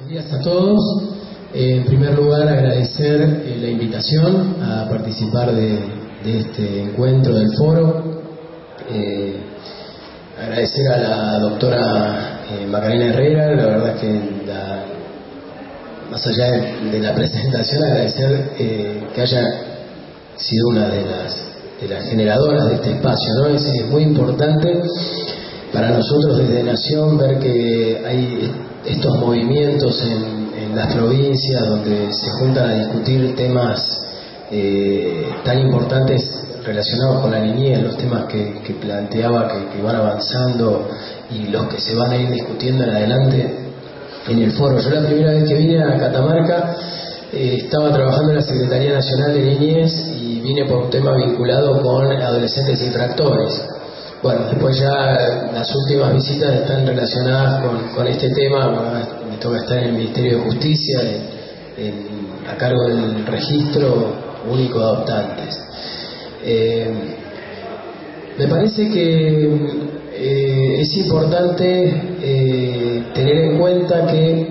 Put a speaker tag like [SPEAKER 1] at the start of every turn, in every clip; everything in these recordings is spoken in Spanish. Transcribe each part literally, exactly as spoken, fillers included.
[SPEAKER 1] Buenos días a todos. Eh, en primer lugar, agradecer eh, la invitación a participar de, de este encuentro del foro. Eh, agradecer a la doctora eh, Macarena Herrera, la verdad es que la, más allá de, de la presentación, agradecer eh, que haya sido una de las, de las generadoras de este espacio, ¿no? Es, es muy importante para nosotros desde Nación ver que hay estos movimientos en, en las provincias donde se juntan a discutir temas eh, tan importantes relacionados con la niñez, los temas que, que planteaba que, que van avanzando y los que se van a ir discutiendo en adelante en el foro. Yo la primera vez que vine a Catamarca eh, estaba trabajando en la Secretaría Nacional de Niñez y vine por un tema vinculado con adolescentes infractores. Bueno, después ya las últimas visitas están relacionadas con, con este tema. Me toca estar en el Ministerio de Justicia, en, en, a cargo del registro único de adoptantes. Eh, me parece que eh, es importante eh, tener en cuenta que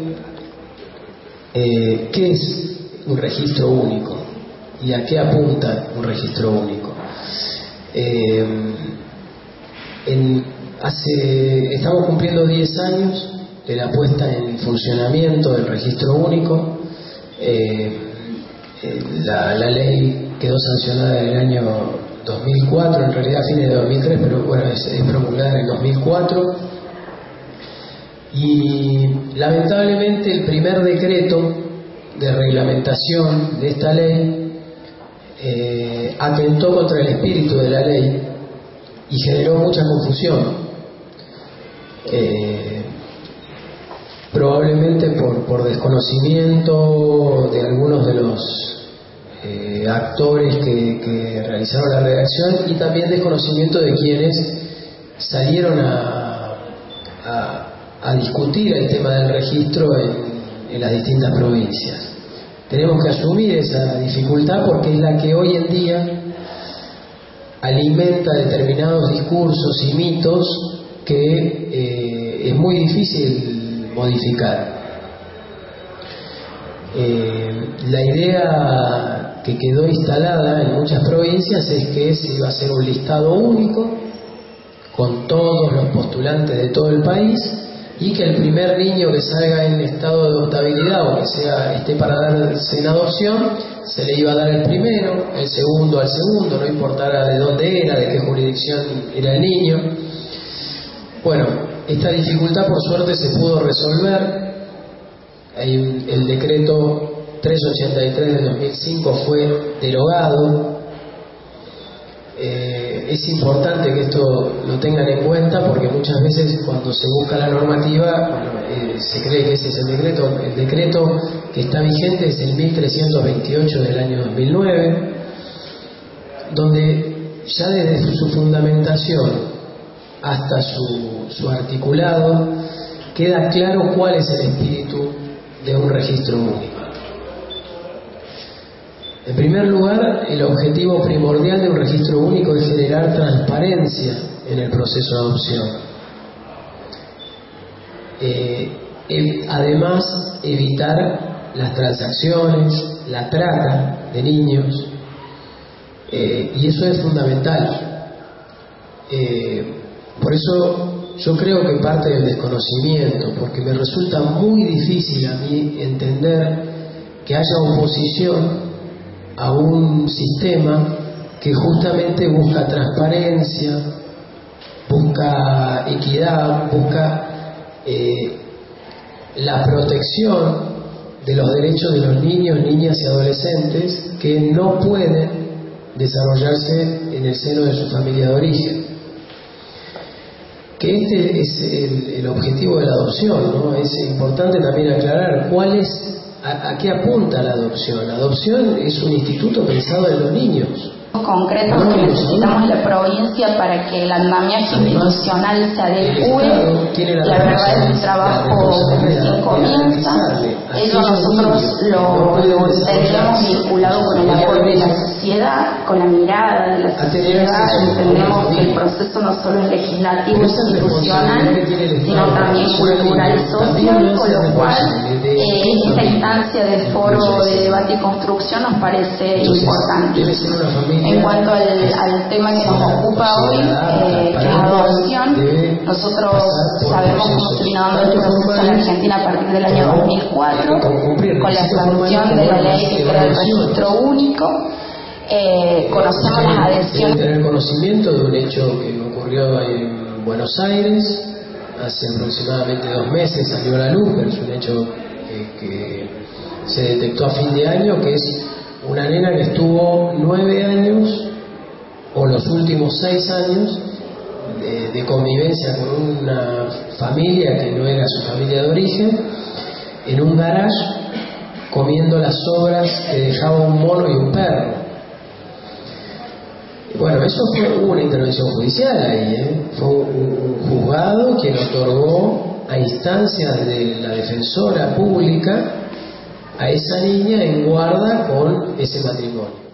[SPEAKER 1] eh, qué es un registro único y a qué apunta un registro único. Eh, En, hace, estamos cumpliendo diez años de la puesta en funcionamiento del registro único. Eh, eh, la, la ley quedó sancionada en el año dos mil cuatro, en realidad a fines de dos mil tres, pero bueno, es, es promulgada en el dos mil cuatro. Y lamentablemente el primer decreto de reglamentación de esta ley eh, atentó contra el espíritu de la ley y generó mucha confusión, eh, probablemente por, por desconocimiento de algunos de los eh, actores que, que realizaron la redacción y también desconocimiento de quienes salieron a, a, a discutir el tema del registro en, en las distintas provincias. Tenemos que asumir esa dificultad porque es la que hoy en día alimenta determinados discursos y mitos que eh, es muy difícil modificar. Eh, la idea que quedó instalada en muchas provincias es que se iba a hacer un listado único con todos los postulantes de todo el país y que el primer niño que salga en estado de adoptabilidad o que sea esté para darse en adopción se le iba a dar el primero, el segundo al segundo, no importara de dónde era, de qué jurisdicción era el niño. Bueno, esta dificultad por suerte se pudo resolver. Hay un, el decreto trescientos ochenta y tres de dos mil cinco fue derogado. Eh, es importante que esto lo tengan en cuenta porque muchas veces cuando se busca la normativa, bueno, eh, se cree que ese es el decreto. El decreto que está vigente es el mil trescientos veintiocho del año dos mil nueve, donde ya desde su fundamentación hasta su, su articulado queda claro cuál es el espíritu de un registro único. En primer lugar, el objetivo primordial de un registro único es generar transparencia en el proceso de adopción. Eh, eh, además, evitar las transacciones, la trata de niños, eh, y eso es fundamental. Eh, por eso yo creo que parte del desconocimiento, porque me resulta muy difícil a mí entender que haya oposición a un sistema que justamente busca transparencia, busca equidad, busca eh, la protección de los derechos de los niños, niñas y adolescentes que no pueden desarrollarse en el seno de su familia de origen. Que este es el, el objetivo de la adopción, ¿no? Es importante también aclarar cuál es ¿A, ¿A qué apunta la adopción? La adopción es un instituto pensado en los niños.
[SPEAKER 2] Concretos no, que necesitamos la provincia para que el andamiaje institucional se adecue. La, la verdad es un trabajo que recién comienza. Eso nosotros lo, lo entendemos vinculado con el apoyo de la sociedad, con la mirada de la sociedad. Entendemos que el proceso no solo es legislativo e institucional, sino también cultural y social, con lo cual instancia del foro de debate y construcción nos parece Entonces, importante. En cuanto al, al tema que nos ocupa hoy, eh, que es adopción, nosotros sabemos cómo se vino dando el proceso en la Argentina a partir del año dos mil cuatro, con la sanción de la ley que crea el registro único. Eh, conocemos las adhesiones.
[SPEAKER 1] Tener conocimiento de un hecho que ocurrió en Buenos Aires hace aproximadamente dos meses, salió a la luz, pero es un hecho eh, que se detectó a fin de año, que es una nena que estuvo nueve años o los últimos seis años de, de convivencia con una familia que no era su familia de origen, en un garage comiendo las sobras que dejaba un mono y un perro. Bueno, eso fue hubo una intervención judicial ahí, ¿eh? Fue un, un juzgado quien otorgó a instancias de la defensora pública a esa niña en guarda con ese matrimonio.